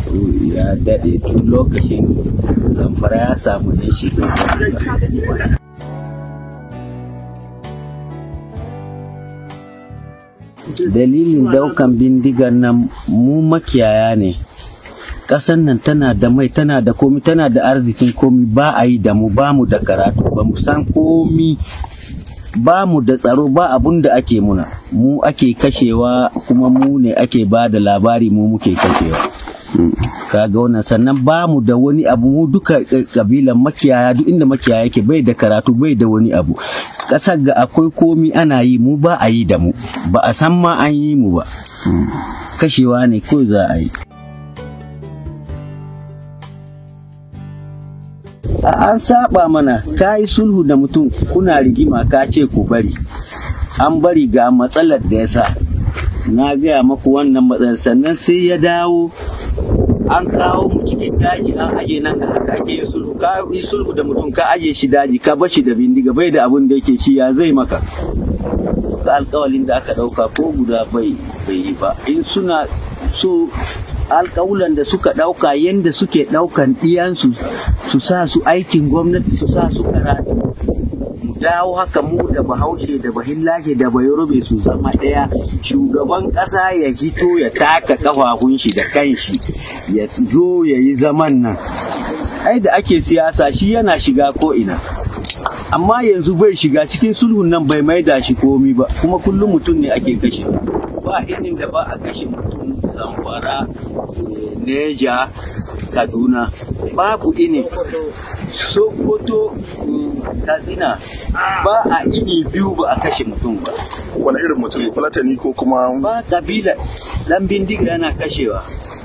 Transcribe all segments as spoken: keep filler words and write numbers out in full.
ya daɗe tun lokacin Zamfara ya samu ne shi. Dalilin daukan bindigar nan mu makiyaya ne. Ƙasan nan tana da mai, tana da komi, tana da arzikin komi, ba a yi da mu, ba mu da karatu, ba mu san komi, ba mu da tsaro, ba abun da ake muna. Mu ake kashewa kuma mu ne ake ba da labari mu muke kashewa. Kaga wannan, sannan ba mu da wani abu, mu duka kabilan makiyaya, duk inda makiyaya yake bai da karatu, bai da wani abu. Ƙasar ga akwai komi ana yi, mu ba a yi da mu, ba a san ma an yi mu ba. Kashewa ne ko za a yi. An saba mana, ka yi sulhu da mutum, kuna rigima ka ce ku bari, an bari ga matsalar da ya sa, na gaya maku wannan matsalar, sannan sai ya dawo an kawo mu cikin daji an aje nan ga haka ake yin sulhu, ka yi sulhu da mutum ka aje shi daji ka bar shi da bindiga bai da abin da yake shi ya zai maka. Ka alƙawalin da aka ɗauka ko guda bai bai yi ba. In suna so alƙawulan da suka ɗauka yadda suke ɗaukan ɗiyansu su sa su aikin gwamnati, su sa su karatu, mu dawo haka mu da bahaushe da bahillage da bayorube su zama ɗaya. Shugaban ƙasa ya hito ya taka kafafun shi da kanshi ya zo ya yi zaman nan. Ai da ake siyasa shi yana shiga ko ina, amma yanzu bai shiga cikin sulhun nan, bai maida shi komi ba, kuma kullum mutum ne ake kashe. Ba inin da ba a kashe mutum. Zamfara, Neja, Kaduna, babu ini. Sokoto, Katsina, ba a ini biyu ba a kashe mutum ba. Wani irin mutum, Fulatani ko kuma? Ba kabila, dan bindiga yana kashewa,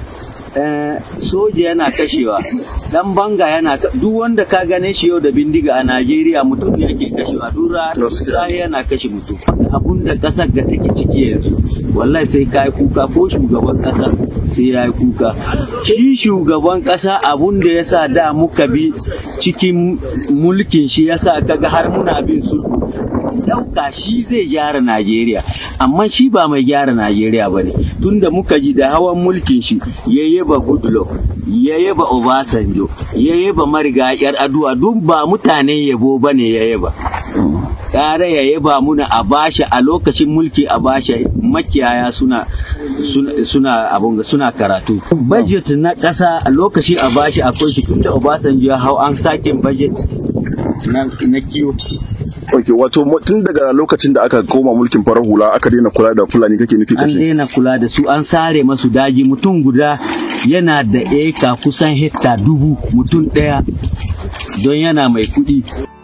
soja yana kashewa, dan banga yana, duk wanda ka gane shi yau da bindiga a Najeriya mutum ne yake kashewa, dura yana kashe mutum. Abun da kasar ga take ciki yanzu, wallahi sai kai kuka, ko shugaban kasa sai ya yi kuka. Shi shugaban kasa abun da yasa da muka bi cikin mulkin shi yasa kaga har muna bin sulhu, dauka shi zai gyara Najeriya, amma shi ba mai gyara Najeriya bane. Tunda muka ji da hawan mulkin shi ya yaba Goodluck, ya yaba Obasanjo, ya yaba mariga yar aduwa, duk ba mutanen yabo bane ya yaba. Kare ya yaba muna a bashi a lokacin mulki, a bashi makiyaya suna suna suna abun suna karatu. Budget na ƙasa a lokaci a bashi akwai shi, tunda Obasanjo ya hau an sake budget na na kiyo. Ok, wato tun daga lokacin da aka koma mulkin farar hula aka daina kula da Fulani kake nufi kace? An daina kula da su, an sare masu daji. Mutum guda yana da eka kusan hekta dubu, mutum ɗaya, don yana mai kuɗi.